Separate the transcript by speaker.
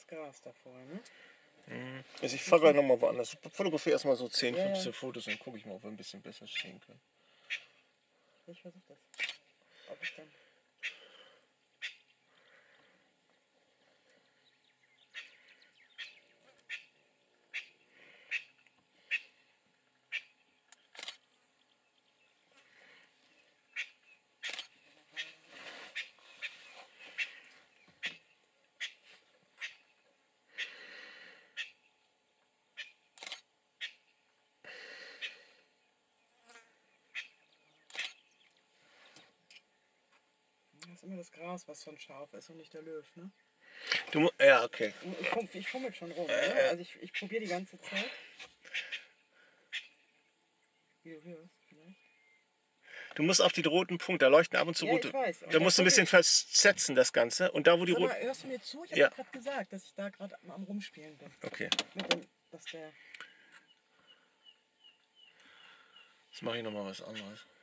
Speaker 1: Gras davor, ne?
Speaker 2: Also ich fahre gleich nochmal woanders. Fotografiere erstmal so 10,
Speaker 1: Ja,
Speaker 2: 15 Fotos und gucke ich mal, ob wir ein bisschen besser stehen können.
Speaker 1: Ich versuche das. Ob ich dann... Das ist immer das Gras, was schon scharf ist und nicht der Löw, ne?
Speaker 2: Ja, okay.
Speaker 1: Ich fummel schon rum, ne? Also ich probiere die ganze Zeit. Wie du hörst, vielleicht.
Speaker 2: Du musst auf die roten Punkte, da leuchten ab und zu rote.
Speaker 1: Ich weiß.
Speaker 2: Da musst du ein bisschen versetzen, das Ganze. Und da, wo die roten...
Speaker 1: Hörst du mir zu? Ich habe
Speaker 2: Ja.
Speaker 1: ja gerade gesagt, dass ich da gerade am Rumspielen bin.
Speaker 2: Okay.
Speaker 1: Dass der...
Speaker 2: Jetzt mache ich nochmal was anderes.